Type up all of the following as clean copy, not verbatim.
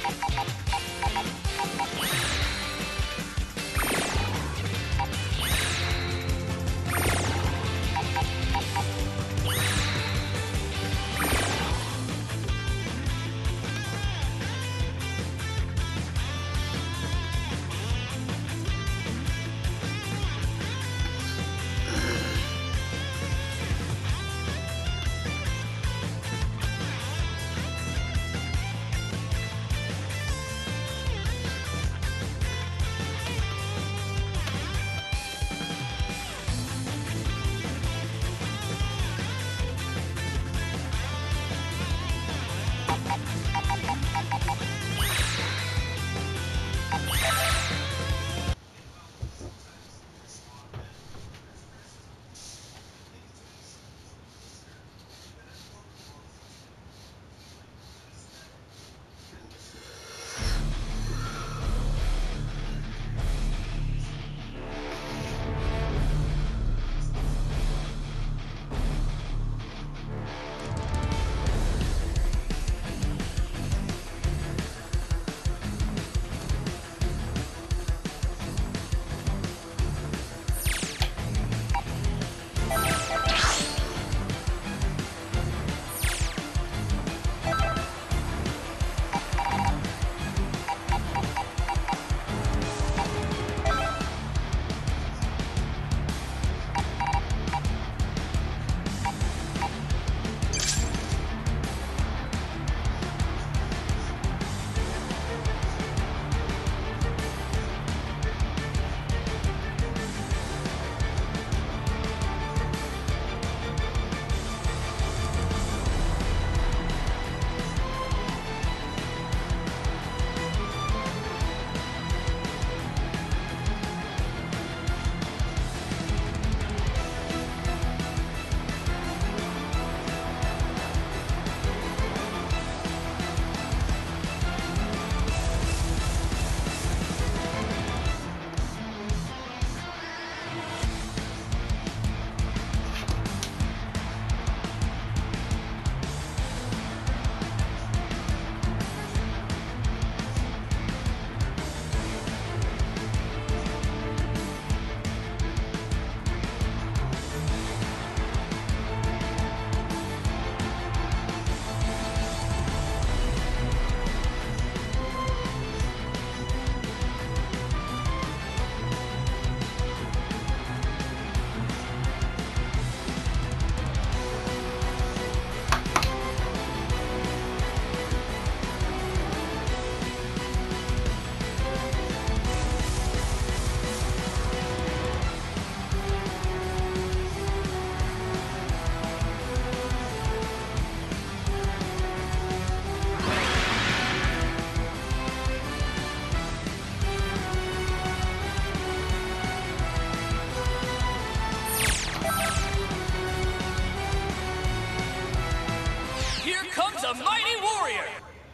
a mighty warrior!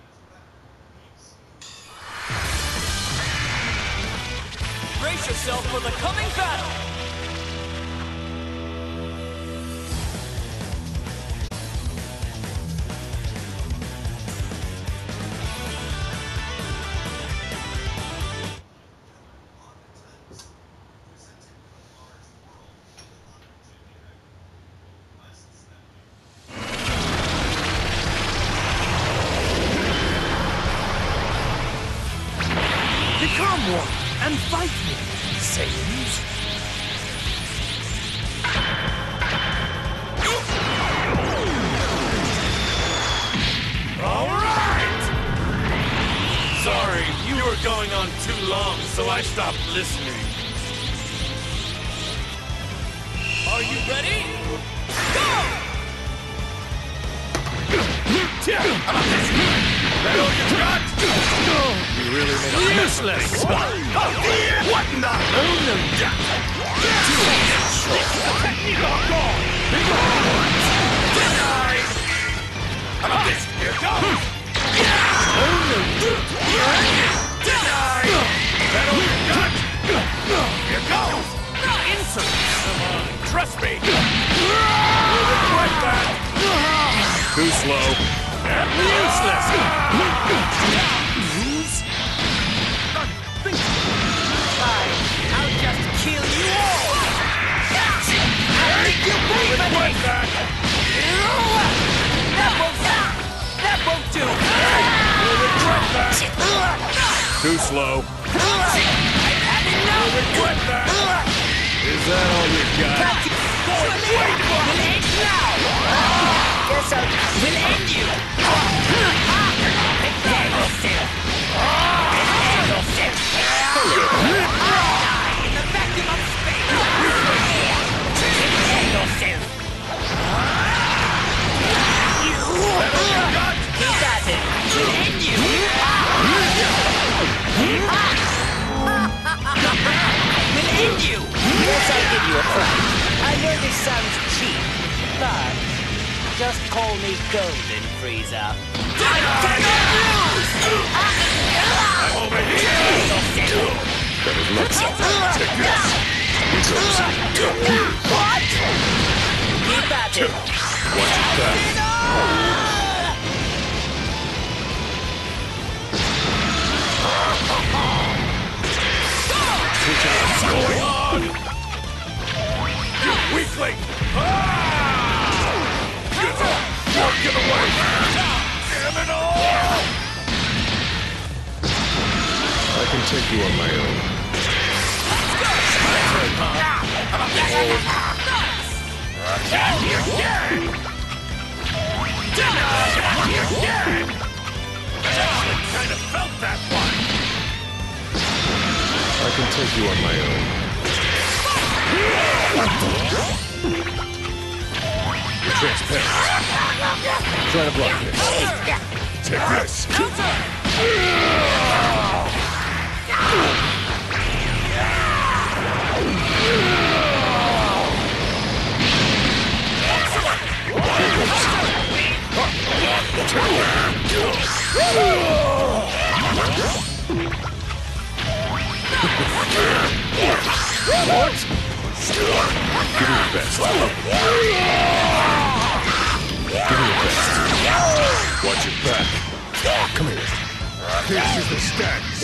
Brace yourself for the coming battle! Become one and fight me, Saiyans! All right! Sorry, you were going on too long, so I stopped listening. Are you ready? Go! How about this? That all you got? You really made a useless! What in the? Oh, no doubt! Technique on guard! Big on! Denied! How about this? Here goes! Oh, no doubt! Denied! That all you got? Here goes! Not insolence! Come on, trust me! You'll regret that! Too slow. Useless! Too slow. You'll regret that. Is that all you got? Guess I will end you. In the vacuum of space. Keep at it. We'll end you. We'll end you. Yes, I'll give you a prize. I know this sounds cheap, but just call me Golden Frieza. I'm over here! That was luck. Take this. What? Keep at it. Watch your back. What's going on? You weakling! Get away! Damn it all! I can take you on my own. Kind of felt that one. I can take you on my own. You're transparent. Try to block this. Take this. What? Give me your best. Give me your best. Watch your back. Come here. This is the stance.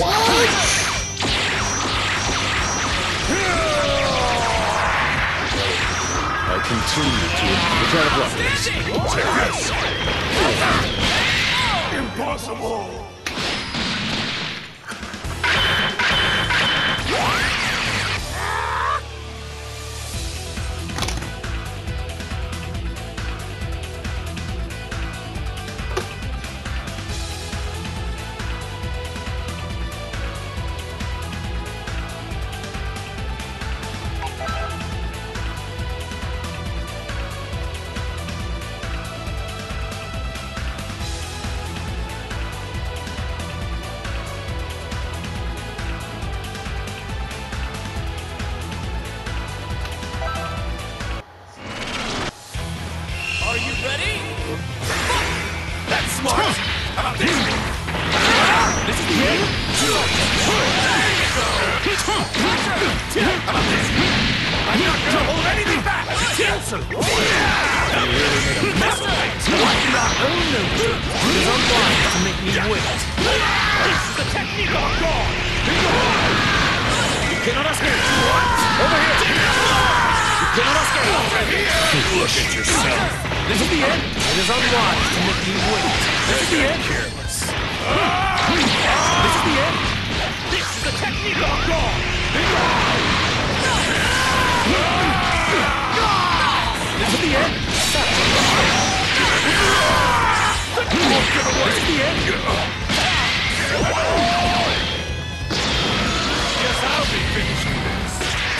I continue to try to block this. Take this. Impossible. Look at yourself. This is the end. It is unwise to make me wait. This is the end. Careless. This is the end. This is the technique of God. This is the end. This is the end. Guess I'll be finishing this.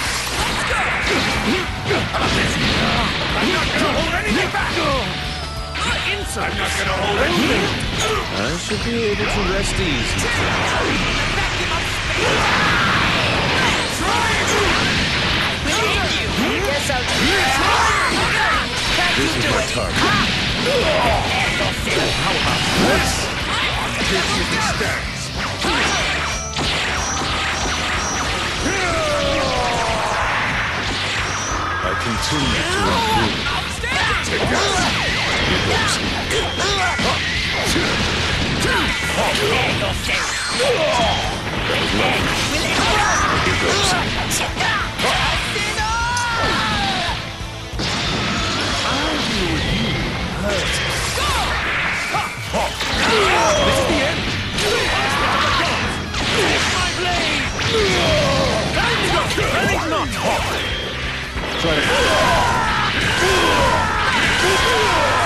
I'm not gonna hold anything back! Insult. I'm not gonna hold anything! I should be able to rest easy. This is my target. How about this? This is the stance. I continue to improve. Take this. Here goes. This is the end. Try to...